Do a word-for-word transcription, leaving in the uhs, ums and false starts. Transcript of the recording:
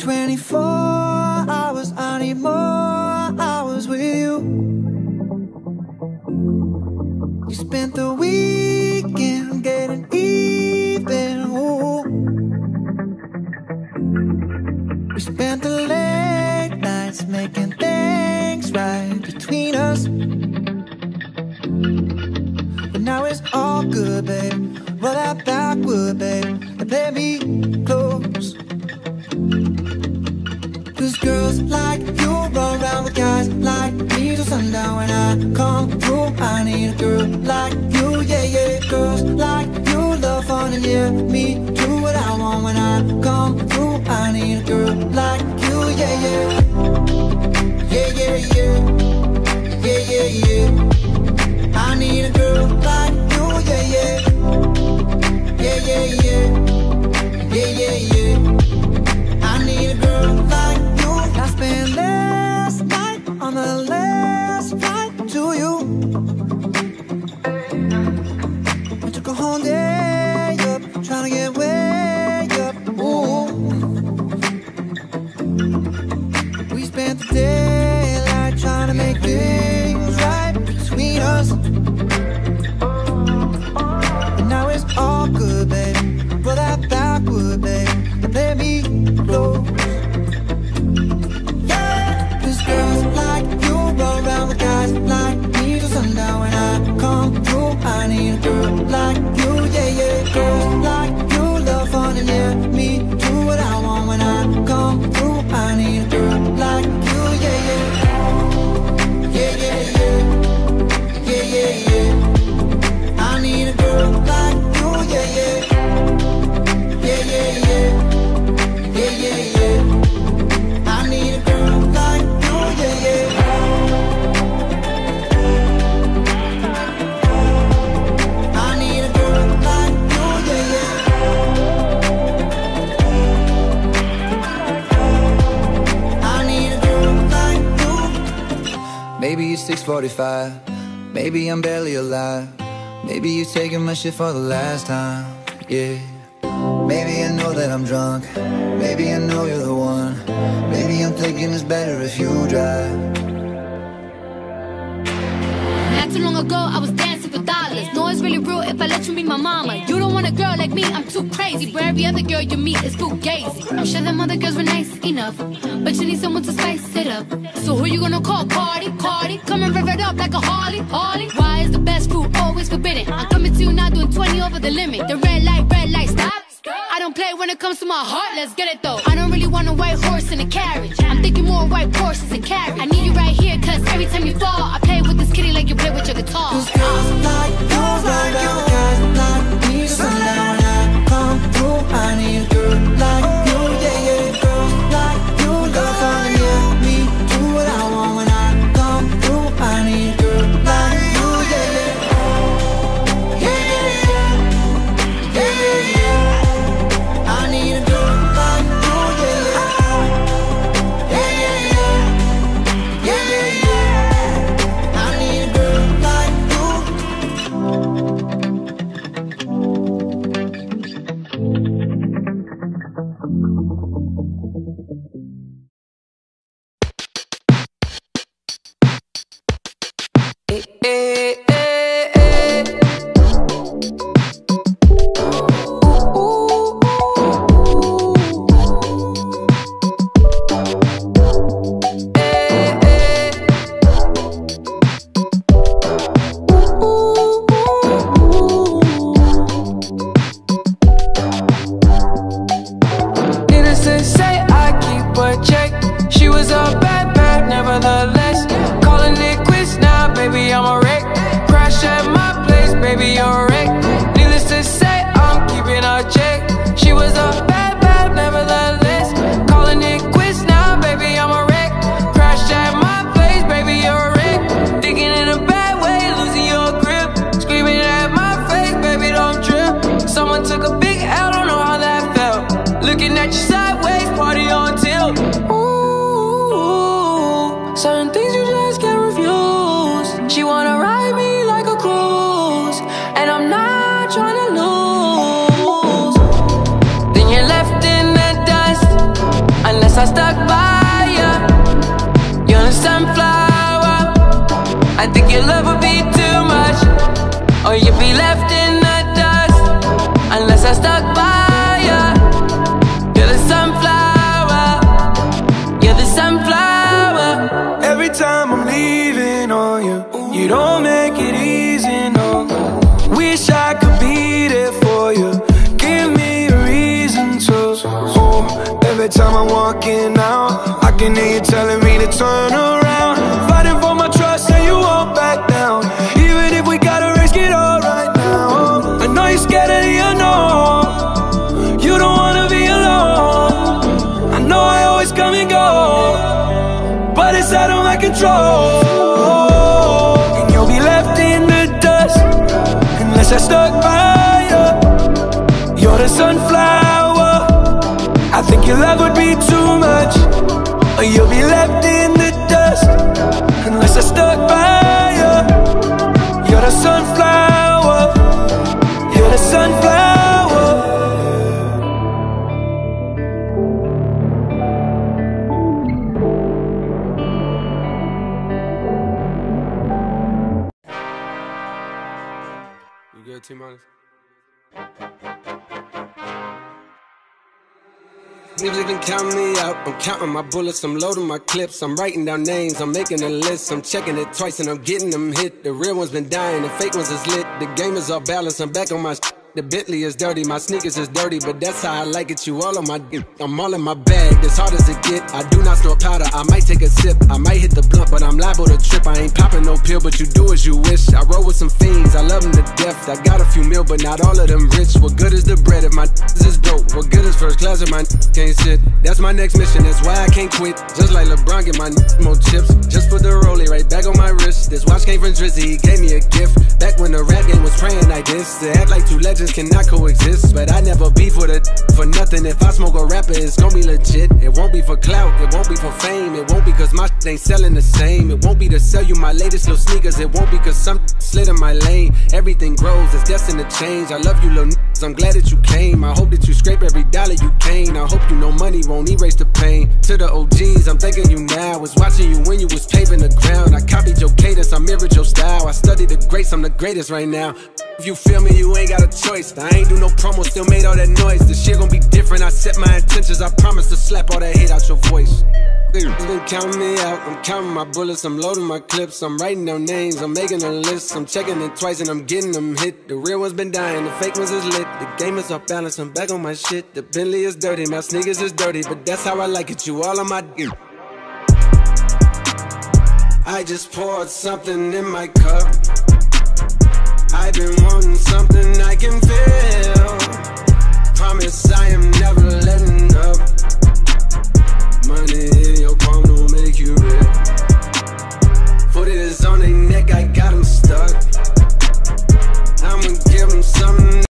twenty-four hours, I need more hours with you. You spent the weekend getting even, ooh. We spent the late nights making things right between us. But now it's all good, babe. Roll that backward, babe, and play me close. Cause girls like you run around with guys like me till sundown. When I come through, I need a girl like you, yeah, yeah. Girls like you love fun and yeah, me do what I want. When I come through, I need a girl like you, yeah, yeah. Yeah, yeah, yeah. Yeah, yeah, yeah. I need a girl like you, yeah, yeah. Yeah, yeah, yeah. Yeah, yeah, yeah. I need a girl like you. I spent last night on the last flight to you. I took a whole day up, trying to get way up. Ooh. We spent the daylight trying to make things right between us. And now it's all good, baby. Roll that backward, babe, and play me close. Yeah, cause girls like you run around with guys like me till sundown. When I come through, I need a girl like you, yeah, yeah. Girls like you love fun and yeah, me do what I want. When I come through, I need a girl like you, yeah, yeah. Yeah, yeah, yeah. Yeah, yeah, yeah. I need a girl like you, yeah, yeah. Yeah, yeah, yeah. Yeah, yeah, yeah. I need a girl like you, yeah, yeah. I need a girl like you, yeah, yeah. I need a girl like you. Maybe it's six forty-five. Maybe I'm barely alive. Maybe you're taking my shit for the last time, yeah. Maybe I know that I'm drunk. Maybe I know you're the one. Maybe I'm thinking it's better if you drive. Not too long ago, I was dancing for dollars. No, it's really real if I let you meet my mama. You don't want a girl like me, I'm too crazy. Where every other girl you meet is fugazi. I'm sure them other girls were nice enough, but you need someone to spice it up. So who you gonna call? Cardi, Cardi. Come and rev it up like a Harley, Harley. Why is the best food always forbidden? I'm coming to you now doing twenty over the limit. The red light, red light, stop. I don't play when it comes to my heart, let's get it though. I don't really want a white horse in a carriage. I'm thinking more white horses and carriage. I need you right here, cause every time you fall, I play with this kitty like you play with your guitar. Cause girls like you run around with guys like me till sundown. When I come through, I need a girl like you, yeah, yeah. Girls like you love fun and yeah, me do what I want. When I come through, I need a girl like you, yeah, yeah. Yeah, yeah, yeah. Yeah, yeah, yeah. I need a girl like you, yeah, yeah. Yeah, yeah, yeah. Yeah, yeah, yeah. I need a girl like you. I think your love would be too much, or you'd be left in the dust, unless I stuck by ya. You're the sunflower, you're the sunflower. Every time I'm leaving on you, you don't make it easy, no. Wish I could be there for you, give me a reason to. Oh, every time I'm walking out, I can hear you telling me to turn around. Fighting for my trust and you won't back down. Even if we gotta risk it all right now. I know you're scared of the unknown, you don't wanna be alone. I know I always come and go, but it's out of my control. And you'll be left in the dust unless I stuck by you. You're the sunflower, I think your love would be too much, or you'll be left in the dust unless I stuck by you. You're the sunflower, you're the sunflower. You good, T-Minus? Niggas been counting me out, I'm counting my bullets, I'm loading my clips, I'm writing down names, I'm making a list, I'm checking it twice and I'm getting them hit. The real ones been dying, the fake ones is lit, the game is off balance, I'm back on my shit. The Bentley is dirty, my sneakers is dirty, but that's how I like it, you all on my dick. I'm all in my bag, as hard as it get. I do not snort powder, I might take a sip, I might hit the blunt, but I'm liable to trip. I ain't popping no pill, but you do as you wish. I roll with some fiends, I love them to death. I got a few mil, but not all of them rich. What good is the bread if my is broke? What good is first class if my can't sit? That's my next mission, that's why I can't quit. Just like LeBron, get my more chips. Just put the rollie right back on my wrist. This watch came from Drizzy, he gave me a gift. Back when the rap game was praying like this. To act like two legends cannot coexist. But I never beef with it for nothing. If I smoke a rapper, it's gonna be legit. It won't be for clout, it won't be for fame. It won't be cause my shit ain't selling the same. It won't be to sell you my latest little sneakers. It won't be cause some slid in my lane. Everything grows, it's destined to change. I love you little niggas, I'm glad that you came. I hope that you scrape every dollar you came. I hope you know money won't erase the pain. To the O Gs, I'm thanking you now. Was watching you when you was paving the ground. I copied your cadence, I mirrored your style. I studied the greats, I'm the greatest right now. If you feel me, you ain't got a choice. I ain't do no promo, still made all that noise. This shit gon' be different, I set my intentions. I promise to slap all that hate out your voice. Niggas been counting me out, I'm counting my bullets, I'm loading my clips, I'm writing down names, I'm making a list, I'm checking it twice and I'm getting them hit. The real ones been dying, the fake ones is lit, the game is off balance, I'm back on my shit. The Bentley is dirty, my sneakers is dirty, but that's how I like it, you all on my dick. I just poured something in my cup, I've been wanting something